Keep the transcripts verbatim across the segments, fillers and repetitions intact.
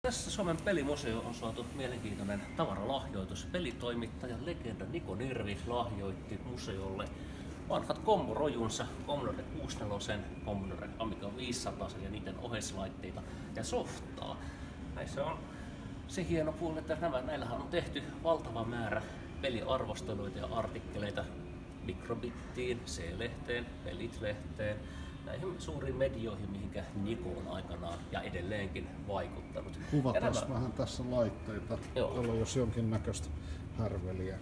Tässä Suomen pelimuseo on saatu mielenkiintoinen tavaralahjoitus. Pelitoimittaja legenda Niko Nirvi lahjoitti museolle vanhat kommurojunsa, Commodore kuusikymmentäneljä, Commodore Amiga viisisataa ja niiden oheislaitteita ja softaa. Näissä on se hieno puoli, että nämä, näillähän on tehty valtava määrä peliarvosteluita ja artikkeleita Microbittiin, C-lehteen, Pelit-lehteen, näihin suuriin medioihin, mihinkä Niko on aikanaan ja edelleenkin vaikuttanut. Kuvataan nämä... vähän tässä laitteita, joilla on jos jonkinnäköistä härveliä.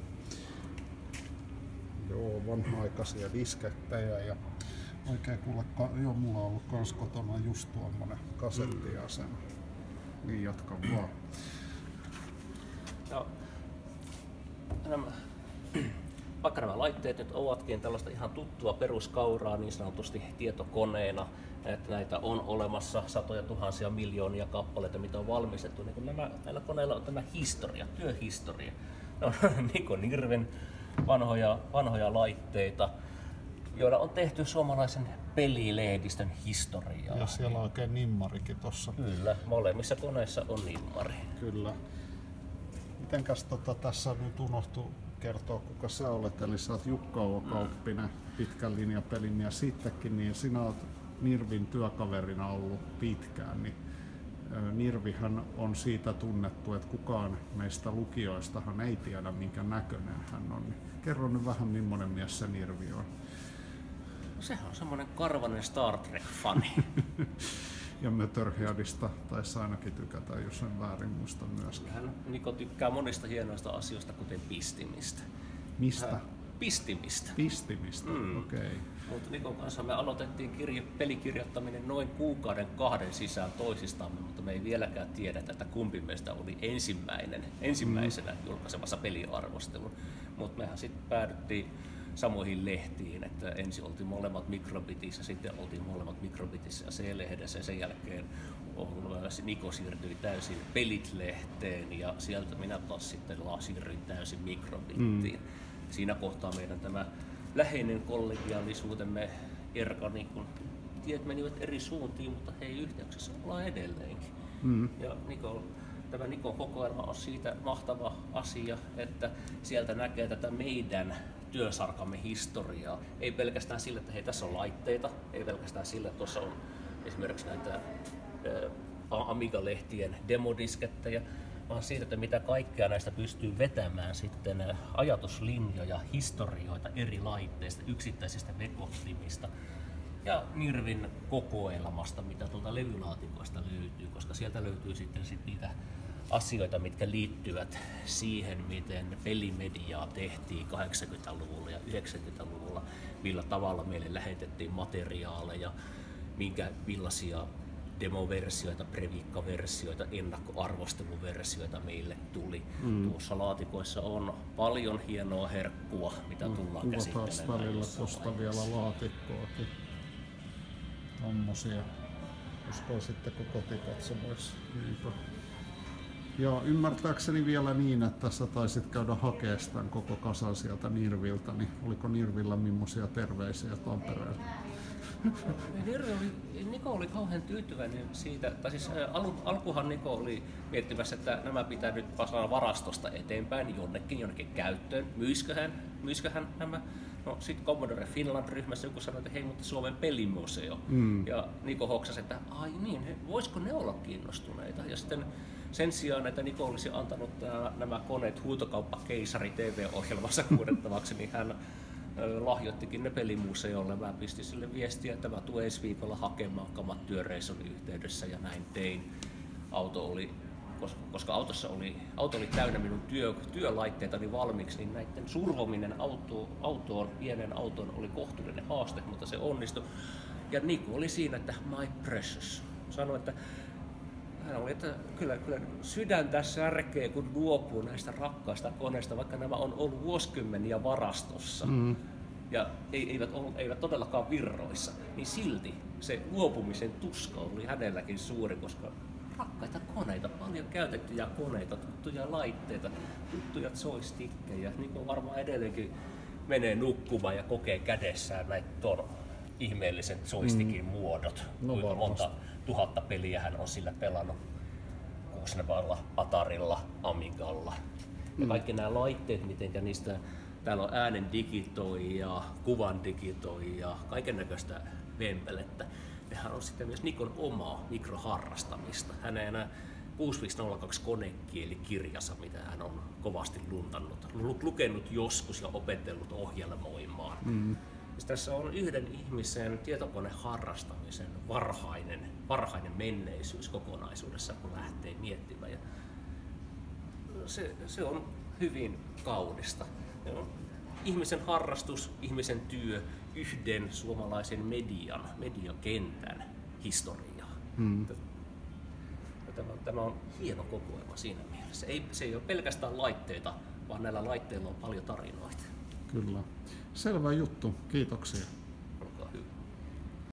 Joo, vanha-aikaisia diskettejä ja oikein kuule, joo, mulla on ollut kans kotona just tuommoinen kasettiasema. Mm. Niin jatka vaan. No, nämä, vaikka nämä laitteet nyt ovatkin tällaista ihan tuttua peruskauraa niin sanotusti tietokoneena, että näitä on olemassa satoja tuhansia miljoonia kappaleita, mitä on valmistettu, niin kun nämä, näillä koneilla on tämä historia, työhistoria. Ne on Niko Nirven vanhoja, vanhoja laitteita, joilla on tehty suomalaisen pelilehdistön historiaa. Ja siellä on oikein nimmarikin tossa. Kyllä, molemmissa koneissa on nimmari. Kyllä. Mitenkäs tota, tässä nyt unohtuu kertoa, kuka sä olet, eli sä oot Jukka O. Kauppinen, pitkän linjan pelimies sittenkin, niin sinä oot Nirvin työkaverina ollut pitkään, niin Nirvihän on siitä tunnettu, että kukaan meistä lukijoistahan ei tiedä, minkä näköinen hän on. Kerro nyt vähän, millainen mies se Nirvi on. No, sehän on semmoinen karvanen Star Trek-fani. Ja Motorheadista taisi ainakin tykätä, jos en väärin muista myöskin. Hän Niko tykkää monista hienoista asioista, kuten pistimistä. Mistä? Hän, pistimistä. Pistimistä, mm. okei. Okay. Mutta Nikon kanssa me aloitettiin kirja, pelikirjoittaminen noin kuukauden kahden sisään toisistamme, mutta me ei vieläkään tiedetä, että kumpi meistä oli ensimmäinen, ensimmäisenä mm. julkaisemassa peliarvostelun. Mutta mehän sitten päädyttiin samoihin lehtiin, että ensin oltiin molemmat Microbitissä, sitten oltiin molemmat Microbitissä ja C-lehdessä ja sen jälkeen Niko siirtyi täysin Pelit-lehteen ja sieltä minä taas sitten siirryin täysin Microbittiin. Mm. Siinä kohtaa meidän tämä läheinen kollegiaalisuutemme erka, niin kun tiet menivät eri suuntiin, mutta hei, yhteyksissä ollaan edelleenkin. Mm. Ja Niko, tämä Nikon kokoelma on siitä mahtava asia, että sieltä näkee tätä meidän työsarkamme historiaa. Ei pelkästään sillä, että hei, tässä on laitteita, ei pelkästään sillä, että tuossa on esimerkiksi näitä ä, Amiga-lehtien demodiskettejä, vaan siitä, että mitä kaikkea näistä pystyy vetämään sitten ajatuslinjoja, historioita eri laitteista, yksittäisistä vekottimista ja Nirvin kokoelmasta, mitä tuolta levylaatikoista löytyy, koska sieltä löytyy sitten sit niitä asioita, mitkä liittyvät siihen, miten pelimediaa tehtiin kahdeksankymmentäluvulla ja yhdeksänkymmentäluvulla, millä tavalla meille lähetettiin materiaaleja, minkä millaisia demoversioita, previkkaversioita, ennakkoarvosteluversioita meille tuli. Mm. Tuossa laatikoissa on paljon hienoa herkkua, mitä tullaan mm, käsittelemään. Kuvataan välillä tuosta vielä laatikkoakin. Tommosia. Uskoo sitten, kun kotikatsomoissa. Niinpä. Ja ymmärtääkseni vielä niin, että sä taisit käydä hakemaan tämän koko kasan sieltä Nirviltä, niin oliko Nirvillä millaisia terveisiä Tampereelta? Niko oli kauhean tyytyväinen siitä, tai siis alun, alkuhan Niko oli miettimässä, että nämä pitää nyt pasata varastosta eteenpäin jonnekin, jonnekin käyttöön. Myisköhän, myisköhän nämä? No sitten Commodore Finland-ryhmässä joku sanoi, että hei, mutta Suomen pelimuseo. Mm. Ja Niko hoksasi, että ai niin, voisiko ne olla kiinnostuneita? Ja sitten sen sijaan, että Niko olisi antanut nämä koneet Huutokauppakeisari T V-ohjelmassa kuudettavaksi, niin hän lahjoittikin ne pelimuseolle. Mä pistin sille viestiä, että mä tulen ensi viikolla hakemaan kamat työreissun yhteydessä ja näin tein. Auto oli, koska, koska autossa oli, auto oli täynnä minun työ, työlaitteitani valmiiksi, niin näiden survominen auto, autoon, pienen autoon oli kohtuullinen haaste, mutta se onnistui. Ja Niko oli siinä, että my precious. Sanoi, että hän oli, että kyllä, kyllä sydäntä särkee, kun luopuu näistä rakkaista koneista, vaikka nämä on ollut vuosikymmeniä varastossa mm. ja eivät, ollut, eivät todellakaan virroissa, niin silti se luopumisen tuska oli hänelläkin suuri, koska rakkaita koneita, paljon käytettyjä koneita, tuttuja laitteita, tuttuja joystickkejä, niin kuin varmaan edelleenkin menee nukkumaan ja kokee kädessään näitä tuon ihmeellisen joystickin mm. muodot, no, kuinka monta tuhatta peliä hän on sillä pelannut. Oxnevalla, Atarilla, Amigalla. Ja kaikki nämä laitteet, miten niistä täällä on äänen digitoija, kuvan digitoija, kaiken näköistä vempelettä. Nehän on sitten myös Nikon omaa mikroharrastamista. Hän ei enää kuusi viisi nolla kaksi konekielikirjassa, mitä hän on kovasti luntannut, lukenut joskus ja opetellut ohjelmoimaan. Mm. Tässä on yhden ihmisen tietokoneharrastamisen varhainen, varhainen menneisyys kokonaisuudessa, kun lähtee miettimään. Ja se, se on hyvin kaunista. Ihmisen harrastus, ihmisen työ, yhden suomalaisen median, mediakentän historiaa. Mm. Tämä, tämä on hieno kokoelma siinä mielessä. Ei, se ei ole pelkästään laitteita, vaan näillä laitteilla on paljon tarinoita. Kyllä. Selvä juttu. Kiitoksia.